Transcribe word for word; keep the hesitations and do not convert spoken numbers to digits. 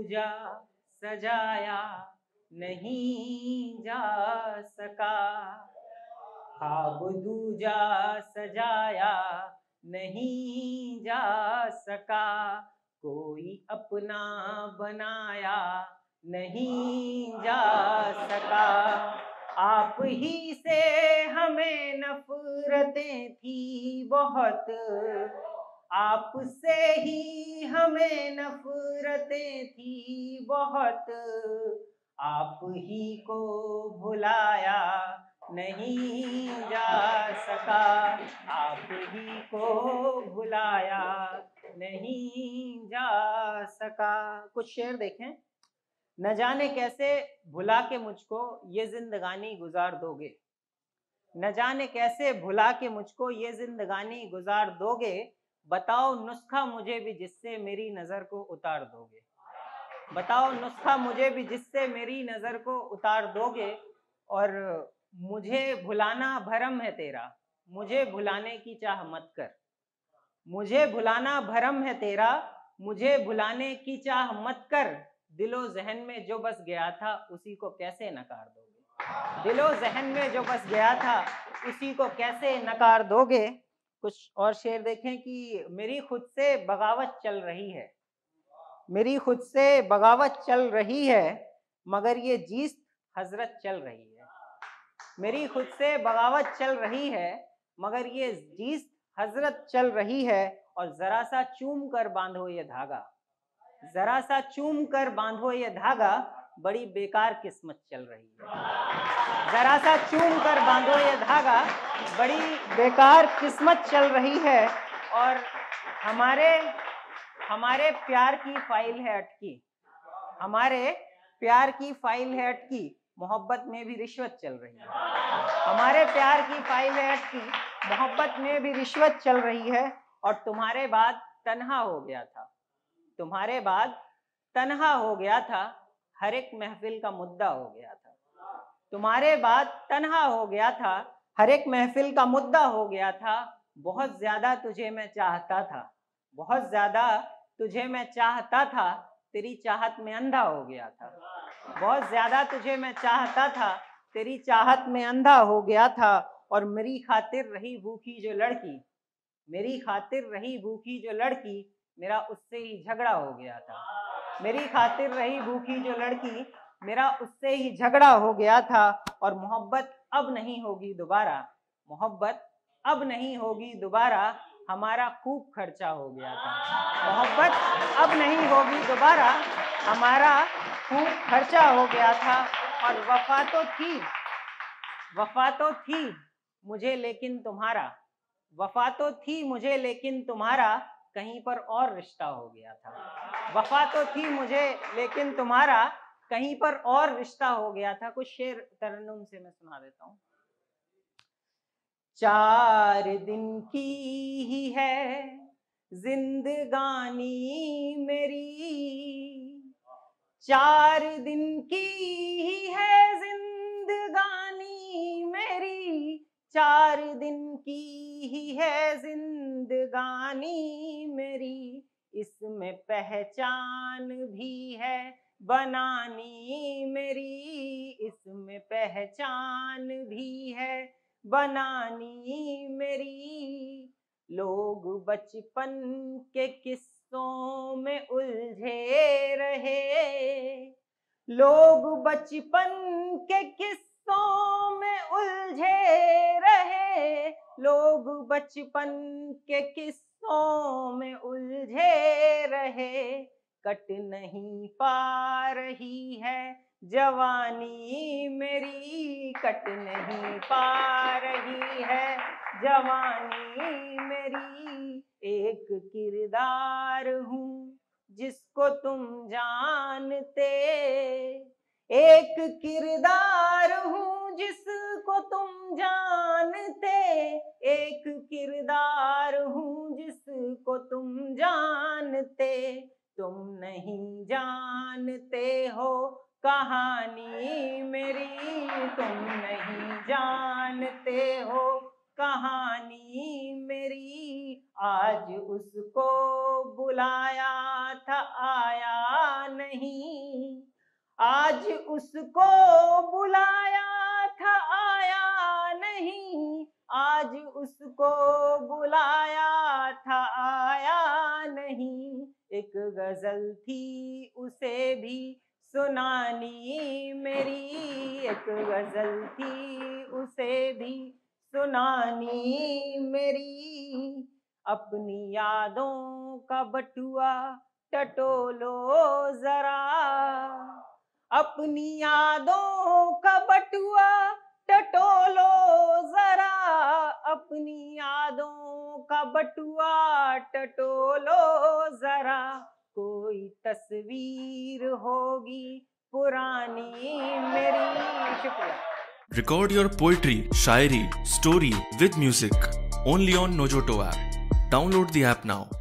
दूजा सजाया नहीं जा सका, ख्वाब दूजा सजाया नहीं जा सका, कोई अपना बनाया नहीं जा सका। आप ही से हमें नफरतें थी बहुत, आपसे ही हमें नफरतें थी बहुत, आप ही को भुलाया नहीं जा सका, आप ही को भुलाया नहीं जा सका। कुछ शेर देखें। न जाने कैसे भुला के मुझको ये जिंदगानी गुजार दोगे, न जाने कैसे भुला के मुझको ये जिंदगानी गुजार दोगे, बताओ नुस्खा मुझे भी जिससे मेरी नज़र को उतार दोगे, बताओ नुस्खा मुझे भी जिससे मेरी नज़र को उतार दोगे। और मुझे भुलाना भरम है तेरा, मुझे भुलाने की चाह मत कर, मुझे भुलाना भरम है तेरा, मुझे भुलाने की चाह मत कर, दिलो जहन में जो बस गया था उसी को कैसे नकार दोगे, दिलो जहन में जो बस गया था उसी को कैसे नकार दोगे। कुछ और शेर देखें कि मेरी खुद से बगावत चल रही है, मेरी खुद से बगावत चल रही है, मगर ये जीस्त हजरत चल रही है, मेरी खुद से बगावत चल रही है, मगर ये जीस्त हजरत चल रही है। और जरा सा चूम कर बांधो ये धागा, जरा सा चूम कर बांधो ये धागा, बड़ी बेकार किस्मत चल रही है, जरा सा चूम कर बांधो ये धागा, बड़ी बेकार किस्मत चल रही है। और हमारे हमारे प्यार की फाइल है अटकी, हमारे प्यार की फाइल है अटकी, मोहब्बत में भी रिश्वत चल रही है, हमारे प्यार की फाइल है अटकी, मोहब्बत में भी रिश्वत चल रही है। और तुम्हारे बाद तन्हा हो गया था, तुम्हारे बाद तन्हा हो गया था, हर एक महफिल का मुद्दा हो गया था, तुम्हारे बाद तन्हा हो गया था, हर एक महफिल का मुद्दा हो गया था। बहुत ज्यादा तुझे मैं चाहता था, बहुत ज्यादा तुझे मैं चाहता था, तेरी चाहत में अंधा हो गया था, बहुत ज्यादा तुझे मैं चाहता था, तेरी चाहत में अंधा हो गया था। और मेरी खातिर रही भूखी जो लड़की, मेरी खातिर रही भूखी जो लड़की, मेरा उससे ही झगड़ा हो गया था, मेरी खातिर रही भूखी जो लड़की, मेरा उससे ही झगड़ा हो गया था। और मोहब्बत अब नहीं होगी दोबारा, मोहब्बत अब नहीं होगी दोबारा, हमारा खूब खर्चा हो गया था, मोहब्बत अब नहीं होगी दोबारा, हमारा खूब खर्चा हो गया था। और वफा तो थी, वफा तो थी मुझे लेकिन तुम्हारा, वफा तो थी मुझे लेकिन तुम्हारा, कहीं पर और रिश्ता हो गया था, वफा तो थी मुझे लेकिन तुम्हारा, कहीं पर और रिश्ता हो गया था। कुछ शेर तरन्नुम से मैं सुना देता हूँ। चार दिन की ही है जिंदगानी मेरी, चार दिन की ही है जिंदगानी मेरी, चार दिन की ही है जिंदगानी मेरी, इसमें पहचान भी है बनानी मेरी, इसमें पहचान भी है बनानी मेरी। लोग बचपन के किस्सों में उलझे रहे, लोग बचपन के किस्सों में उलझे रहे, लोग बचपन के किस्सों में उलझे रहे, कट नहीं पा रही है जवानी मेरी, कट नहीं पा रही है जवानी मेरी। एक किरदार हूँ जिसको तुम जानते, एक किरदार हूँ जिसको तुम जानते, एक किरदार हूँ जिसको तुम जानते, तुम नहीं जानते हो कहानी मेरी, तुम नहीं जानते हो कहानी मेरी। आज उसको बुलाया था आया नहीं, आज उसको बुलाया था आया नहीं, आज उसको बुलाया था आया नहीं। एक गजल थी उसे भी सुनानी मेरी, एक गजल थी उसे भी सुनानी मेरी। अपनी यादों का बटुआ टटोलो जरा, अपनी यादों का बटुआ टटोलो जरा, अपनी यादों का बटुआ टटोलो जरा। कोई तस्वीर होगी पुरानी मेरी। शुक्रिया। Record your poetry, shairi, story with music only on Nojoto app. Download the app now.